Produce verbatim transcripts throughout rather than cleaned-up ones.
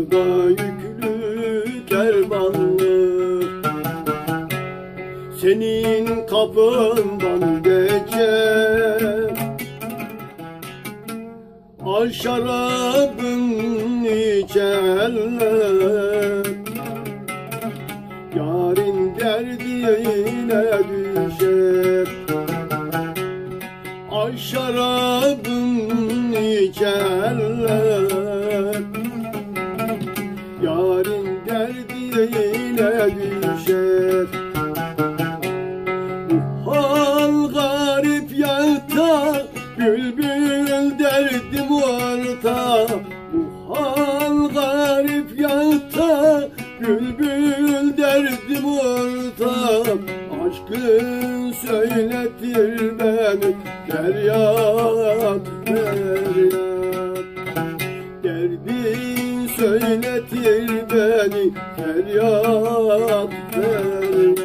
Yolda yüklü kervanlı senin kapından geçer. Al şarabın içerler, yarın derdine düşer. Al şarabın içerler, yarın derdine düşer. Bu hal garip yata, bülbül derdim orta. Bu hal garip yata, bülbül derdim orta. Aşkın söyletir beni feryat feryat. Derdin söyletir beni feryat feryat.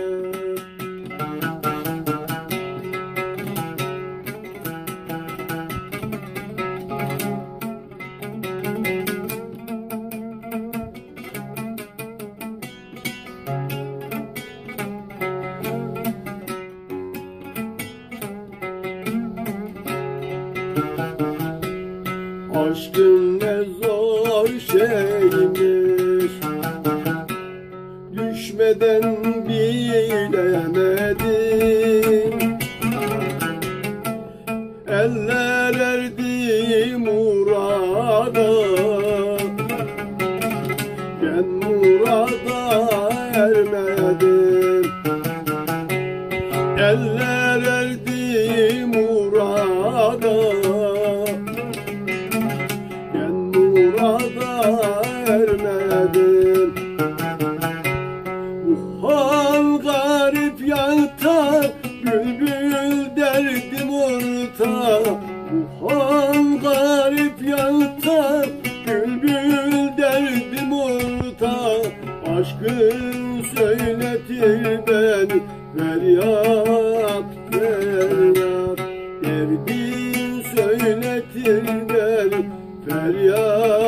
Aşkın ne zor şeymiş, düşmeden bilemedim. Eller erdi murada, ben murada ermedim. Eller erdi murada, ermedim. Bu hal garip yata, bülbül derdim orta. Bu hal garip yata, bülbül derdim orta. Aşkın söyletir beni feryat feryat. Derdin söyletir beni feryat.